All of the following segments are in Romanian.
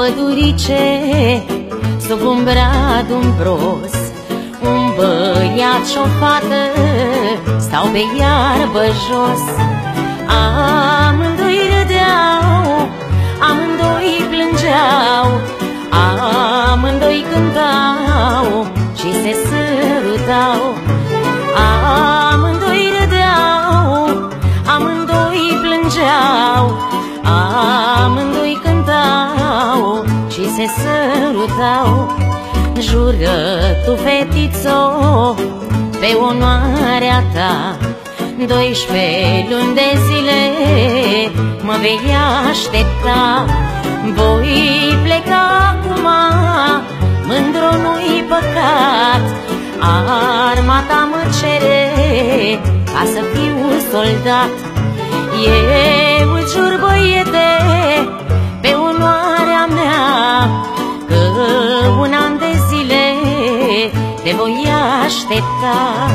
pădurice, sub un brad umbros, un băiat și o fată stau pe iarbă jos. Amândoi râdeau, amândoi plângeau, amândoi cântau și se sărutau. Amândoi râdeau, amândoi plângeau, amândoi cântau și se sărutau. Jură tu, fetițo, pe onoarea ta, 12 luni de zile mă vei aștepta. Voi pleca acum, mândru nu-i păcat, armata mă cere ca să fiu soldat. Eu îți jur, băiete, pe onoarea mea, că un an de zile te voi aștepta.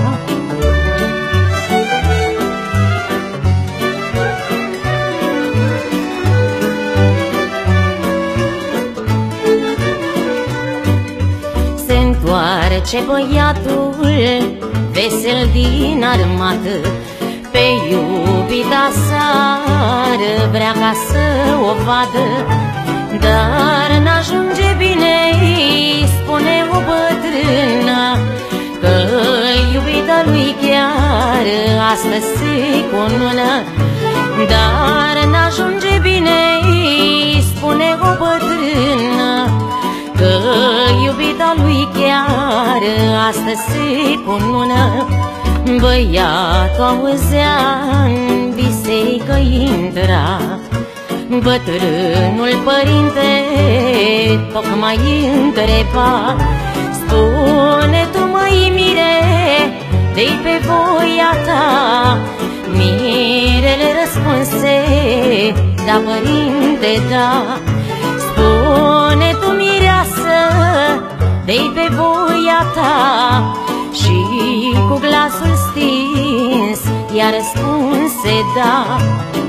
Se întoarce băiatul vesel din armată, pe iubita sa vrea ca să o vadă. Dar n-ajunge bine, spune o bătrână, că iubita lui chiar astăzi se cunună. Dar n-ajunge bine, spune o bătrână, că iubita lui chiar astăzi se cunună. Băiatul auzea-n biserică intra, bătrânul părinte tocmai întreba: spune tu, măi mire, de-i pe voia ta? Mirele răspunse: da, părinte, da. Spune tu, mireasă, de-i pe voia ta? Și cu glasul stins ea răspunse: da.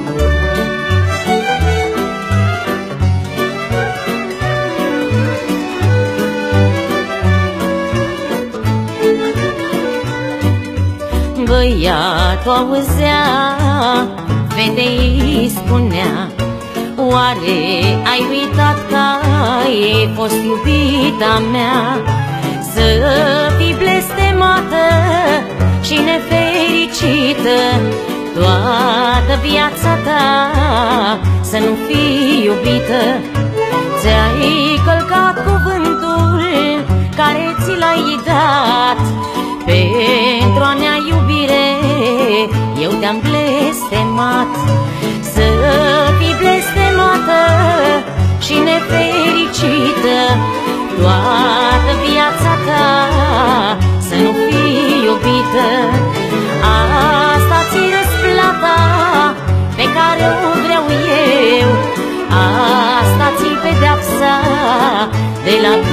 Băiatul auzea, fetei spunea: oare ai uitat că ai fost iubita mea? Să fii blestemată și nefericită toată viața ta, să nu fii iubită. Ți-ai călcat cuvântul care ți l-ai dat, pentru a nea iubire eu te-am blestemat. Să fii blestemată și nefericită toată viața ta, să nu fii iubită. Asta ți-i răsplata pe care o vreau eu, asta ți-i pedeapsa de la